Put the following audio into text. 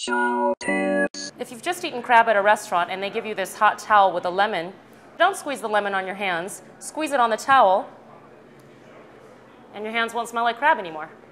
Chow tips. If you've just eaten crab at a restaurant and they give you this hot towel with a lemon, don't squeeze the lemon on your hands. Squeeze it on the towel, and your hands won't smell like crab anymore.